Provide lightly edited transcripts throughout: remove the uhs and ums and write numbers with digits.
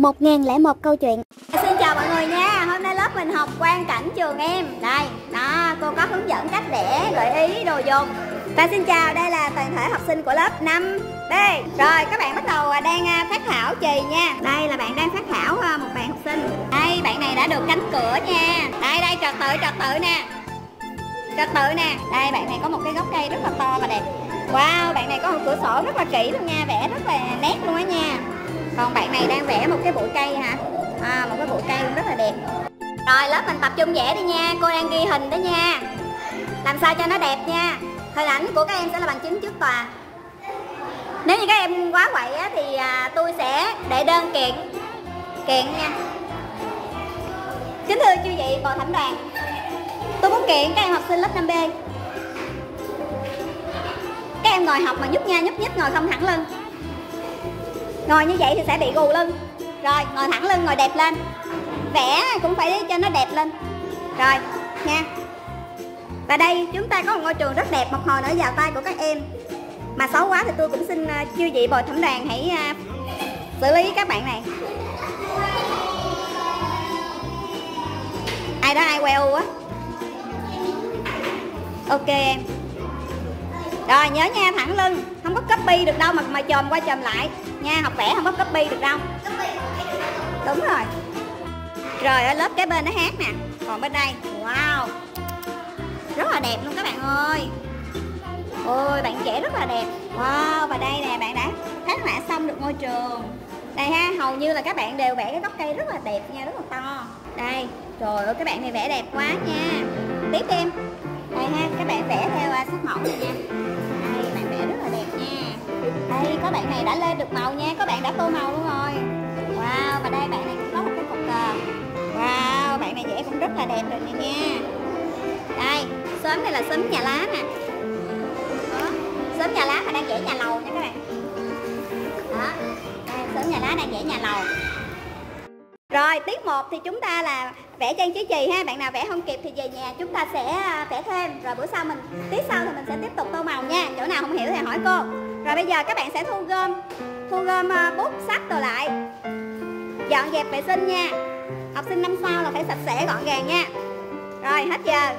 1001 câu chuyện. Xin chào mọi người nha. Hôm nay lớp mình học quang cảnh trường em. Đây, đó, cô có hướng dẫn cách vẽ, gợi ý, đồ dùng. Và xin chào, đây là toàn thể học sinh của lớp 5B. Rồi, các bạn bắt đầu đang phát thảo chì nha. Đây là bạn đang phát thảo một bạn học sinh. Đây, bạn này đã được cánh cửa nha. Đây, trật tự nè. Trật tự nè. Đây, bạn này có một cái gốc cây rất là to và đẹp. Wow, bạn này có một cửa sổ rất là kỹ luôn nha. Vẽ rất là nét luôn á nha. Còn bạn này đang vẽ một cái bụi cây hả? Một cái bụi cây cũng rất là đẹp. Rồi, lớp mình tập trung vẽ đi nha. Cô đang ghi hình đó nha. Làm sao cho nó đẹp nha. Hình ảnh của các em sẽ là bằng chứng trước tòa. Nếu như các em quá quậy á, thì tôi sẽ đệ đơn kiện nha. Kính thưa chư vị bồi thẩm đoàn, tôi muốn kiện các em học sinh lớp 5B. Các em ngồi học mà nhúc nhích, ngồi không thẳng lưng. Ngồi như vậy thì sẽ bị gù lưng. Rồi, ngồi thẳng lưng, ngồi đẹp lên. Vẽ cũng phải cho nó đẹp lên. Rồi, nha. Và đây chúng ta có một ngôi trường rất đẹp, một hồi nữa vào tay của các em. Mà xấu quá thì tôi cũng xin chư vị bồi thẩm đoàn hãy xử lý các bạn này. Ai đó ai que u á. Ok em. Rồi nhớ nha, thẳng lưng. Không có copy được đâu mà chồm qua chồm lại nha. Học vẽ không có copy được đâu. Đúng rồi. Rồi ở lớp kế bên nó hát nè. Còn bên đây, wow, rất là đẹp luôn các bạn ơi. Ôi, bạn vẽ rất là đẹp. Wow, và đây nè, bạn đã phát họa xong được ngôi trường. Đây ha, hầu như là các bạn đều vẽ cái gốc cây rất là đẹp nha, rất là to. Đây, trời ơi, các bạn này vẽ đẹp quá nha. Tiếp em. Đây ha, các bạn vẽ theo sắc mẫu này nha. Đây, bạn vẽ rất là đẹp nha. Đây, có bạn này đã lên được màu nha, có bạn đã tô màu luôn rồi. Wow, và đây bạn này cũng có một cái cục cờ. Wow, bạn này vẽ cũng rất là đẹp rồi nè nha. Đây, xóm này là xóm nhà lá nè. Đó, xóm nhà lá mà đang vẽ nhà lầu nha các bạn. Đó, đây, xóm nhà lá đang vẽ nhà lầu. Rồi, tiết 1 thì chúng ta là vẽ trang trí chì ha. Bạn nào vẽ không kịp thì về nhà chúng ta sẽ vẽ thêm. Rồi bữa sau tiết sau thì mình sẽ tiếp tục tô màu nha. Chỗ nào không hiểu thì hỏi cô. Rồi bây giờ các bạn sẽ thu gom bút, sách đồ lại. Dọn dẹp vệ sinh nha. Học sinh năm sau là phải sạch sẽ gọn gàng nha. Rồi, hết giờ.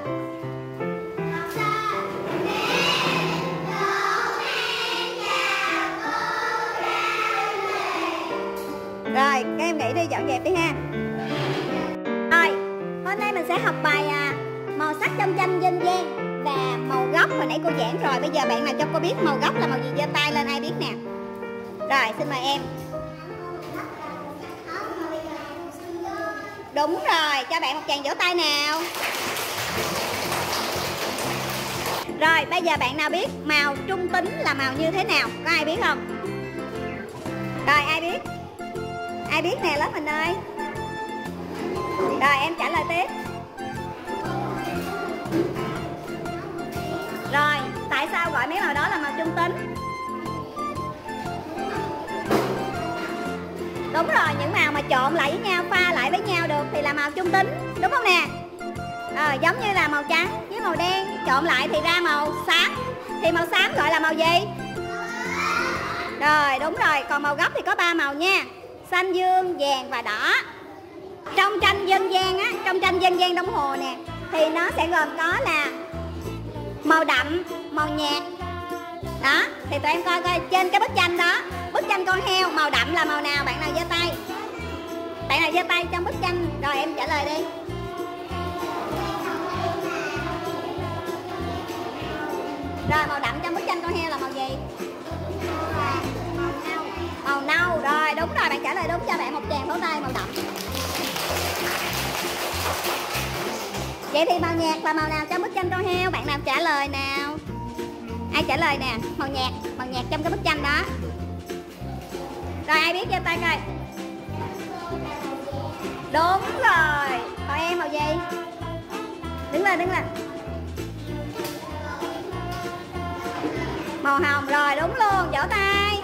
Rồi, các em nghĩ đi, dọn dẹp đi ha. Rồi, hôm nay mình sẽ học bài màu sắc trong tranh dân gian và màu gốc. Hồi nãy cô giảng rồi, bây giờ bạn nào cho cô biết màu gốc là màu gì, giơ tay lên ai biết nè. Rồi, xin mời em. Đúng rồi, cho bạn một tràng vỗ tay nào. Rồi, bây giờ bạn nào biết màu trung tính là màu như thế nào? Có ai biết không? Rồi, ai biết? Ai biết nè lớp mình ơi. Rồi, em trả lời tiếp. Rồi, tại sao gọi mấy màu đó là màu trung tính? Đúng rồi, những màu mà trộn lại với nhau, pha lại với nhau được thì là màu trung tính, đúng không nè? Giống như là màu trắng với màu đen trộn lại thì ra màu xám. Thì màu xám gọi là màu gì? Rồi, đúng rồi, còn màu gốc thì có 3 màu nha. Xanh, dương, vàng và đỏ. Trong tranh dân gian á, trong tranh dân gian Đông Hồ nè, thì nó sẽ gồm có là màu đậm, màu nhạt. Đó, thì tụi em coi trên cái bức tranh đó, bức tranh con heo, màu đậm là màu nào? Bạn nào giơ tay? Bạn nào giơ tay trong bức tranh? Rồi em trả lời đi. Rồi, màu đậm trong bức tranh con heo là màu gì? Màu nâu. Rồi, đúng rồi, bạn trả lời đúng, cho bạn một tràng pháo tay. Màu đậm. Vậy thì màu nhạt là màu nào trong bức tranh con heo? Bạn nào trả lời nào? Ai trả lời nè? Màu nhạt trong cái bức tranh đó. Rồi, ai biết giơ tay coi. Đúng rồi. Còn em màu gì? Đứng lên. Màu hồng. Rồi, đúng luôn, vỗ tay.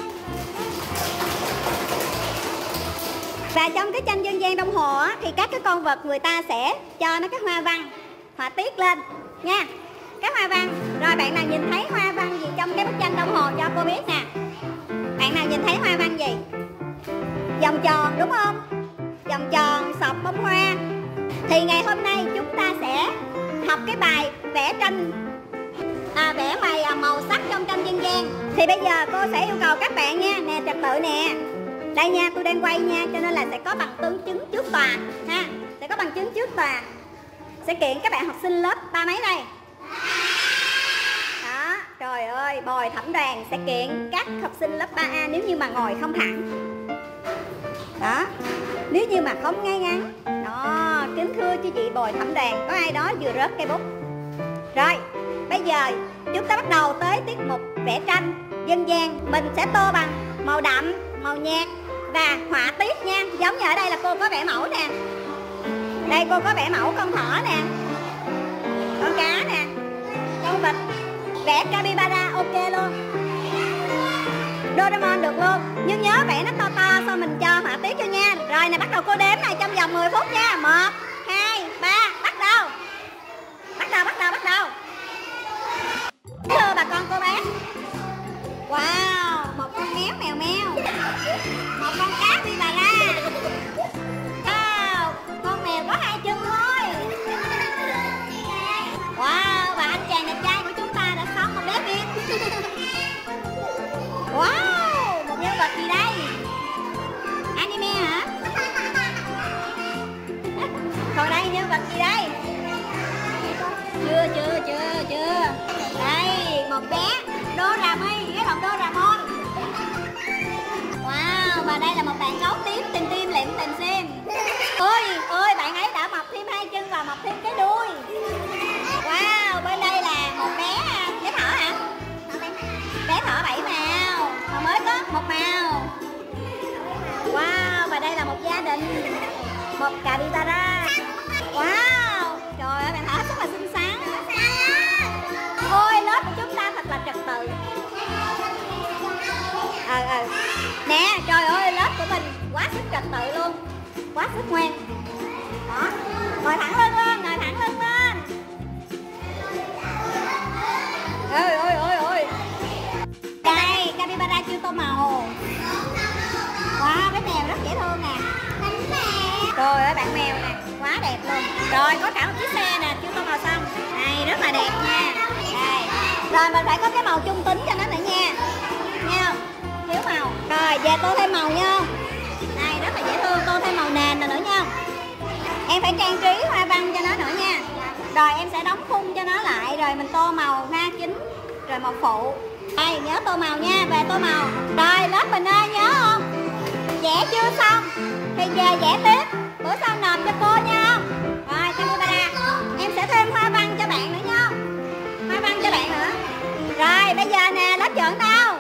Và trong cái tranh dân gian Đông Hồ á, thì các cái con vật người ta sẽ cho nó cái hoa văn, họa tiết lên nha. Cái hoa văn. Rồi bạn nào nhìn thấy hoa văn gì trong cái bức tranh Đông Hồ cho cô biết nè. Bạn nào nhìn thấy hoa văn gì? Dòng vòng tròn đúng không? Vòng tròn, sọc, bông hoa. Thì ngày hôm nay chúng ta sẽ học cái bài vẽ tranh, vẽ màu sắc trong tranh dân gian. Thì bây giờ cô sẽ yêu cầu các bạn nha, nè trật tự nè. Đây nha, tôi đang quay nha, cho nên là sẽ có bằng chứng trước tòa ha. Sẽ có bằng chứng trước tòa. Sẽ kiện các bạn học sinh lớp ba mấy đây. Đó, trời ơi, bồi thẩm đoàn sẽ kiện các học sinh lớp 3A nếu như mà ngồi không thẳng. Đó, nếu như mà không ngay ngắn. Đó, kính thưa quý vị bồi thẩm đoàn, có ai đó vừa rớt cây bút. Rồi, bây giờ chúng ta bắt đầu tới tiết mục vẽ tranh dân gian. Mình sẽ tô bằng màu đậm, màu nhạt và họa tiết nha. Giống như ở đây là cô có vẽ mẫu nè. Đây cô có vẽ mẫu con thỏ nè, con cá nè, con vịt. Vẽ capybara ok luôn, Doraemon được luôn. Nhưng nhớ vẽ nó to to, xong mình cho họa tiết cho nha. Rồi nè, bắt đầu cô đếm này trong vòng 10 phút nha. 1, 2, 3, bắt đầu. Bắt đầu. Thưa bà con cô bác. Wow, một con mèo mèo, một con cá capybara. Wow, con mèo có 2 chân thôi. Wow, và anh chàng đẹp trai của chúng ta đã sống một bé Việt. Wow, một nhân vật gì đây? Anime hả? Còn đây nhân vật gì đây? Chưa. Đây, một bé Dorami, cái hộp Doraemon. Wow, và đây là một bạn gấu tím tìm lẹm tìm xem. Ôi, bạn ấy đã mọc thêm 2 chân và mọc thêm cái đuôi. Wow, bên đây là một bé thỏ hả? Bé thỏ 7 màu, mà mới có 1 màu. Wow, và đây là một gia đình, một capybara. Wow, trời ơi, bạn thỏ rất là xinh xắn. Ôi, lớp của chúng ta thật là trật tự. Nè, trời ơi, lớp của mình quá sức trật tự luôn, quá sức ngoan. Đó, ngồi thẳng lưng lên. Ôi. Đây, capybara chưa tô màu. Wow, cái mèo rất dễ thương nè. Trời ơi, bạn mèo nè, quá đẹp luôn. Rồi, có cả một chiếc xe nè, chưa tô màu xong. Này, rất là đẹp nha. Đây. Rồi, mình phải có cái màu trung tính cho nó nữa nha. Nghe không? Thiếu màu. Rồi, về tô thêm màu nha. Này, rất là dễ thương, tô thêm màu nền nữa nha. Em phải trang trí hoa văn cho nó nữa nha. Rồi em sẽ đóng khung cho nó lại. Rồi mình tô màu ha, chính. Rồi màu phụ. Đây, nhớ tô màu nha, về tô màu. Rồi, lớp mình ơi, nhớ không? Vẽ chưa xong thì về vẽ tiếp. Bữa sau nộp cho cô nha. Rồi, capybara, em sẽ thêm hoa văn cho bạn nữa nha. Hoa văn cho bạn nữa. Rồi, bây giờ nè, lớp trưởng đâu?